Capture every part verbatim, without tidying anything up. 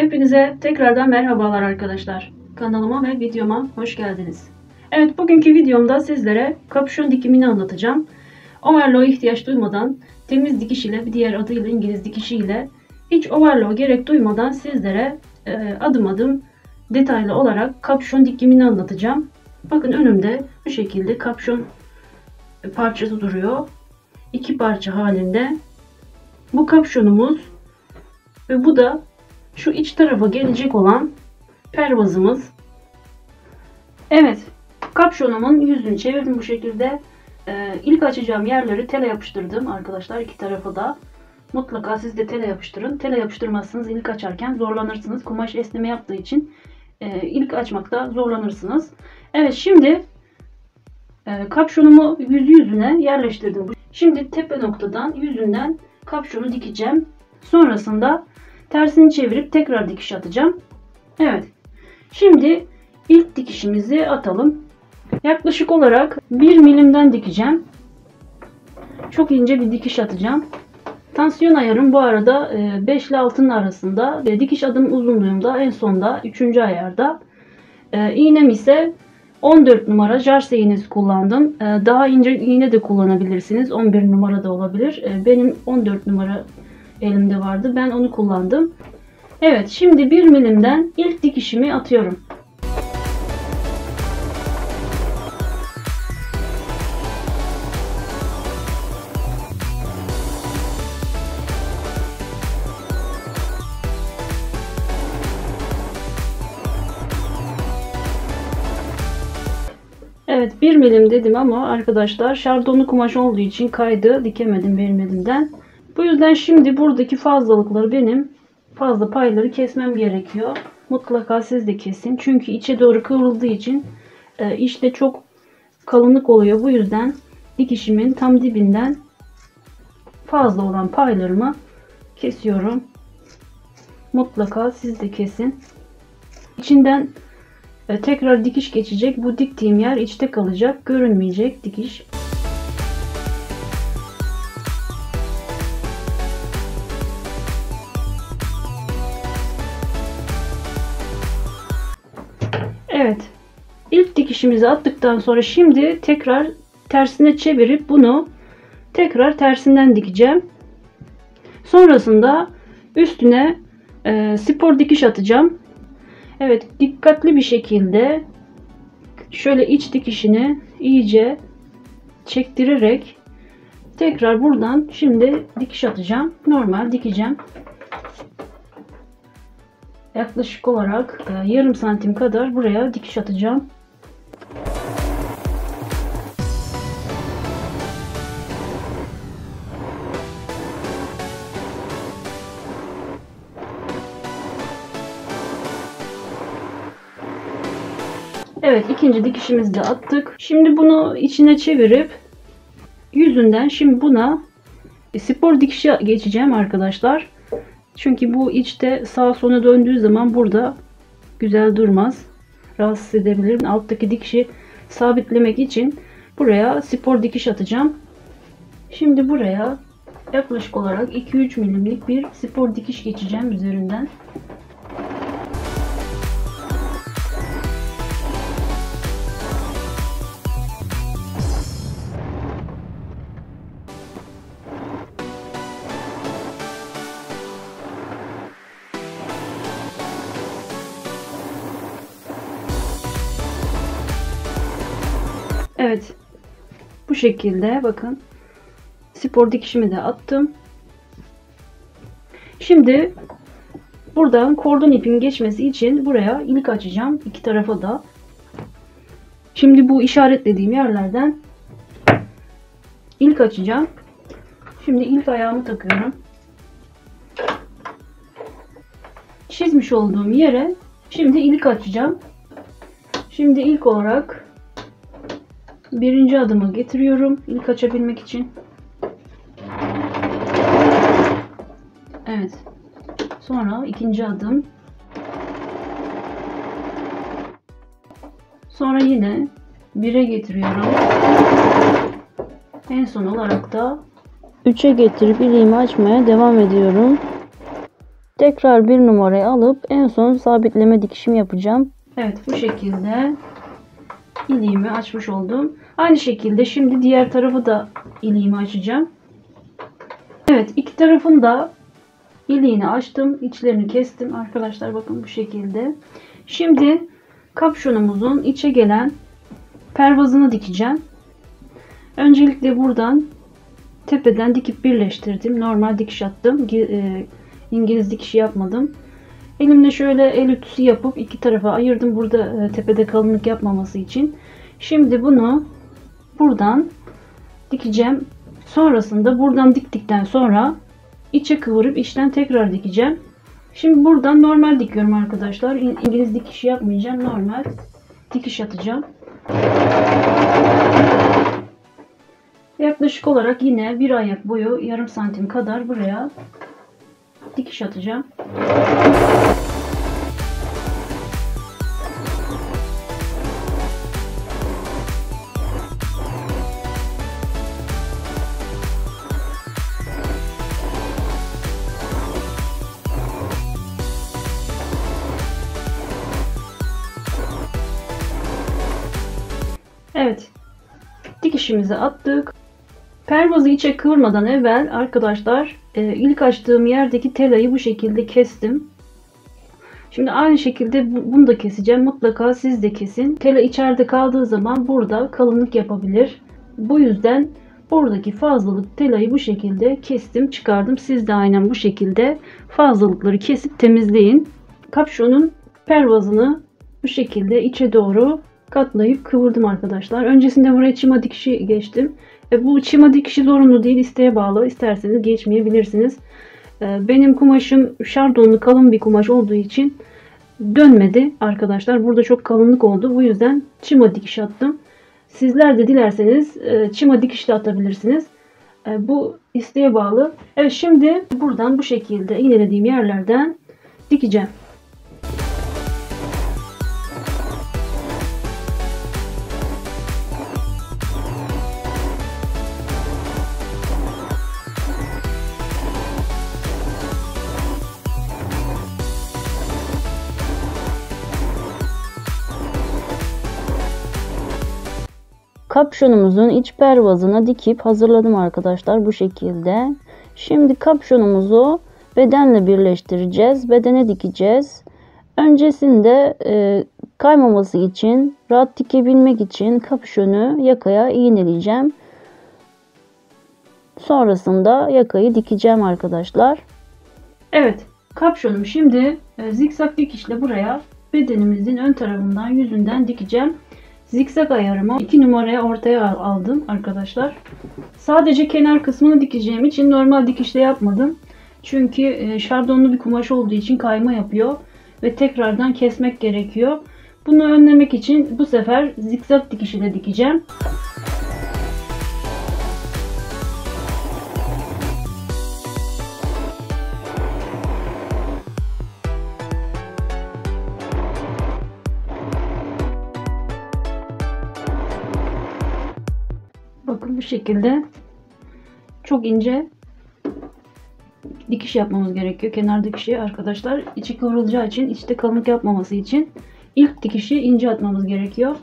Hepinize tekrardan merhabalar arkadaşlar. Kanalıma ve videoma hoş geldiniz. Evet, bugünkü videomda sizlere kapüşon dikimini anlatacağım. Overlock'a ihtiyaç duymadan, temiz dikiş ile, bir diğer adıyla İngiliz dikişi ile hiç overlock'a gerek duymadan sizlere e, adım adım detaylı olarak kapüşon dikimini anlatacağım. Bakın önümde bu şekilde kapüşon parçası duruyor. İki parça halinde. Bu kapüşonumuz ve bu da şu iç tarafa gelecek olan pervazımız. Evet, kapşonumun yüzünü çevirdim bu şekilde. Ee, ilk açacağım yerleri tele yapıştırdım arkadaşlar, iki tarafa da. Mutlaka siz de tele yapıştırın. Tele yapıştırmazsanız ilk açarken zorlanırsınız. Kumaş esneme yaptığı için e, ilk açmakta zorlanırsınız. Evet, şimdi e, kapşonumu yüzü yüzüne yerleştirdim. Şimdi tepe noktadan, yüzünden kapşonu dikeceğim. Sonrasında tersini çevirip tekrar dikiş atacağım. Evet. Şimdi ilk dikişimizi atalım. Yaklaşık olarak bir milimden dikeceğim. Çok ince bir dikiş atacağım. Tansiyon ayarım bu arada beş ile altının arasında. Dikiş adım uzunluğumda en sonda üçüncü ayarda. İğnem ise on dört numara jarse iğnesi kullandım. Daha ince iğne de kullanabilirsiniz. on bir numara da olabilir. Benim on dört numara elimde vardı. Ben onu kullandım. Evet, şimdi bir milimden ilk dikişimi atıyorum. Evet, bir milim dedim ama arkadaşlar şardonlu kumaş olduğu için kaydı, dikemedim bir milimden. Bu yüzden şimdi buradaki fazlalıkları, benim fazla payları kesmem gerekiyor. Mutlaka siz de kesin. Çünkü içe doğru kıvrıldığı için e, işte çok kalınlık oluyor. Bu yüzden dikişimin tam dibinden fazla olan paylarımı kesiyorum. Mutlaka siz de kesin. İçinden e, tekrar dikiş geçecek. Bu diktiğim yer içte kalacak. Görünmeyecek dikiş. Evet. İlk dikişimizi attıktan sonra şimdi tekrar tersine çevirip bunu tekrar tersinden dikeceğim. Sonrasında üstüne e, spor dikiş atacağım. Evet, dikkatli bir şekilde şöyle iç dikişini iyice çektirerek tekrar buradan şimdi dikiş atacağım. Normal dikeceğim. Yaklaşık olarak e, yarım santim kadar buraya dikiş atacağım. Evet, ikinci dikişimizi de attık. Şimdi bunu içine çevirip yüzünden şimdi buna spor dikişe geçeceğim arkadaşlar. Çünkü bu içte sağa sola döndüğü zaman burada güzel durmaz. Rahatsız edebilir. Alttaki dikişi sabitlemek için buraya spor dikiş atacağım. Şimdi buraya yaklaşık olarak iki üç milimlik bir spor dikiş geçeceğim üzerinden. Evet, bu şekilde bakın spor dikişimi de attım. Şimdi buradan kordon ipin geçmesi için buraya ilk açacağım, iki tarafa da. Şimdi bu işaretlediğim yerlerden ilk açacağım. Şimdi ilk ayağımı takıyorum. Çizmiş olduğum yere şimdi ilk açacağım. Şimdi ilk olarak birinci adımı getiriyorum ilk açabilmek için. Evet. Sonra ikinci adım. Sonra yine bire getiriyorum. En son olarak da üçe getirip iliğimi açmaya devam ediyorum. Tekrar bir numarayı alıp en son sabitleme dikişimi yapacağım. Evet, bu şekilde iliğimi açmış oldum. Aynı şekilde şimdi diğer tarafı da iliğimi açacağım. Evet, iki tarafın da iliğini açtım. İçlerini kestim arkadaşlar, bakın bu şekilde. Şimdi kapşonumuzun içe gelen pervazını dikeceğim. Öncelikle buradan tepeden dikip birleştirdim. Normal dikiş attım. İngiliz dikişi yapmadım. Elimle şöyle el ütüsü yapıp iki tarafa ayırdım. Burada tepede kalınlık yapmaması için. Şimdi bunu buradan dikeceğim. Sonrasında buradan diktikten sonra içe kıvırıp içten tekrar dikeceğim. Şimdi buradan normal dikiyorum arkadaşlar. İngiliz dikişi yapmayacağım. Normal dikiş atacağım. Yaklaşık olarak yine bir ayak boyu yarım santim kadar buraya dikiş atacağım. Evet, dikişimizi attık. Pervazı içe kıvırmadan evvel arkadaşlar e, ilk açtığım yerdeki telayı bu şekilde kestim. Şimdi aynı şekilde bu, bunu da keseceğim. Mutlaka siz de kesin. Tela içeride kaldığı zaman burada kalınlık yapabilir. Bu yüzden buradaki fazlalık telayı bu şekilde kestim, çıkardım. Siz de aynen bu şekilde fazlalıkları kesip temizleyin. Kapşonun pervazını bu şekilde içe doğru katlayıp kıvırdım arkadaşlar. Öncesinde buraya çima dikişi geçtim. E bu çima dikişi zorunlu değil, isteğe bağlı. İsterseniz geçmeyebilirsiniz. E benim kumaşım şardonlu kalın bir kumaş olduğu için dönmedi arkadaşlar. Burada çok kalınlık oldu. Bu yüzden çima dikiş attım. Sizler de dilerseniz e, çima dikiş de atabilirsiniz. E, bu isteğe bağlı. Evet, şimdi buradan bu şekilde iğnelediğim yerlerden dikeceğim. Kapşonumuzun iç pervazına dikip hazırladım arkadaşlar bu şekilde. Şimdi kapşonumuzu bedenle birleştireceğiz. Bedene dikeceğiz. Öncesinde e, kaymaması için, rahat dikebilmek için kapşonu yakaya iğneleyeceğim. Sonrasında yakayı dikeceğim arkadaşlar. Evet, kapşonumu şimdi e, zikzak dikişle buraya bedenimizin ön tarafından, yüzünden dikeceğim. Zikzak ayarımı iki numaraya ortaya aldım arkadaşlar. Sadece kenar kısmını dikeceğim için normal dikişle yapmadım. Çünkü şardonlu bir kumaş olduğu için kayma yapıyor ve tekrardan kesmek gerekiyor. Bunu önlemek için bu sefer zikzak dikişiyle dikeceğim. Bakın bu şekilde çok ince dikiş yapmamız gerekiyor. Kenar dikişi arkadaşlar, içi kıvrılacağı için, içte kalınlık yapmaması için ilk dikişi ince atmamız gerekiyor.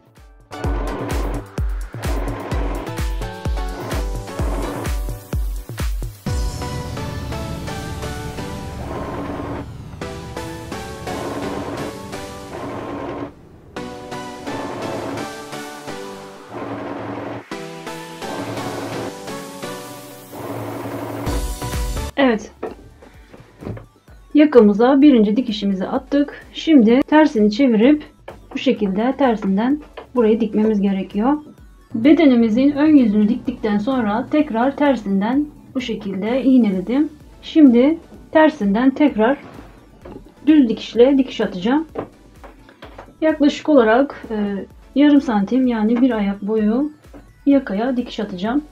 Evet. Yakamıza birinci dikişimizi attık. Şimdi tersini çevirip bu şekilde tersinden burayı dikmemiz gerekiyor. Bedenimizin ön yüzünü diktikten sonra tekrar tersinden bu şekilde iğneledim. Şimdi tersinden tekrar düz dikişle dikiş atacağım. Yaklaşık olarak e, yarım santim, yani bir ayak boyu yakaya dikiş atacağım.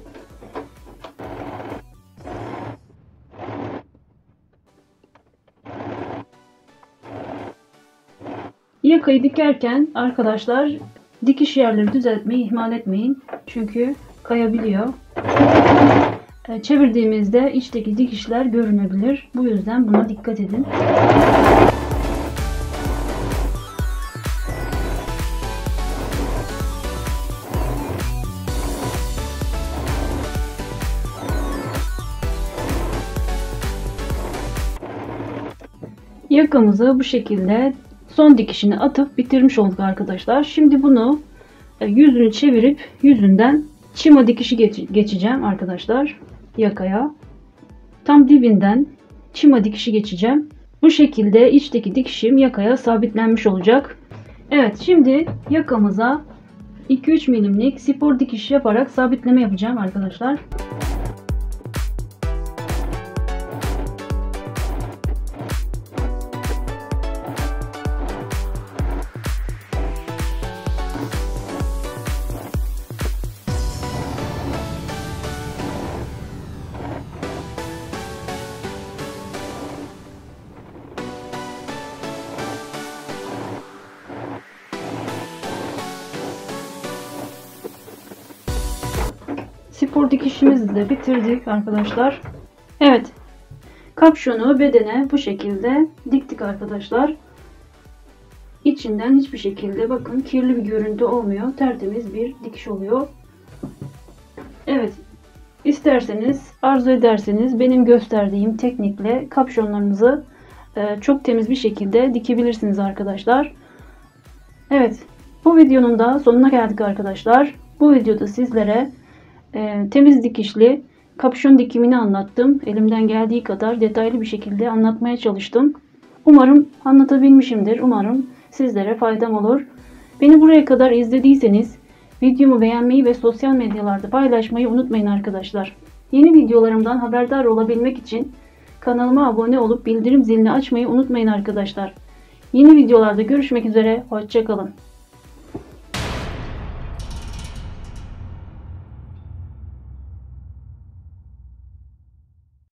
Yakayı dikerken arkadaşlar dikiş yerleri düzeltmeyi ihmal etmeyin. Çünkü kayabiliyor. E, çevirdiğimizde içteki dikişler görünebilir. Bu yüzden buna dikkat edin. Yakamızı bu şekilde son dikişini atıp bitirmiş olduk arkadaşlar. Şimdi bunu yüzünü çevirip yüzünden çima dikişi geç geçeceğim arkadaşlar yakaya. Tam dibinden çima dikişi geçeceğim. Bu şekilde içteki dikişim yakaya sabitlenmiş olacak. Evet, şimdi yakamıza iki üç milimlik spor dikiş yaparak sabitleme yapacağım arkadaşlar. Spor dikişimizi de bitirdik arkadaşlar. Evet, kapşonu bedene bu şekilde diktik arkadaşlar. İçinden hiçbir şekilde bakın kirli bir görüntü olmuyor. Tertemiz bir dikiş oluyor. Evet, isterseniz, arzu ederseniz benim gösterdiğim teknikle kapşonlarınızı çok temiz bir şekilde dikebilirsiniz arkadaşlar. Evet, bu videonun da sonuna geldik arkadaşlar. Bu videoda sizlere e, temiz dikişli kapşon dikimini anlattım. Elimden geldiği kadar detaylı bir şekilde anlatmaya çalıştım. Umarım anlatabilmişimdir. Umarım sizlere faydam olur. Beni buraya kadar izlediyseniz videomu beğenmeyi ve sosyal medyalarda paylaşmayı unutmayın arkadaşlar. Yeni videolarımdan haberdar olabilmek için kanalıma abone olup bildirim zilini açmayı unutmayın arkadaşlar. Yeni videolarda görüşmek üzere. Hoşça kalın.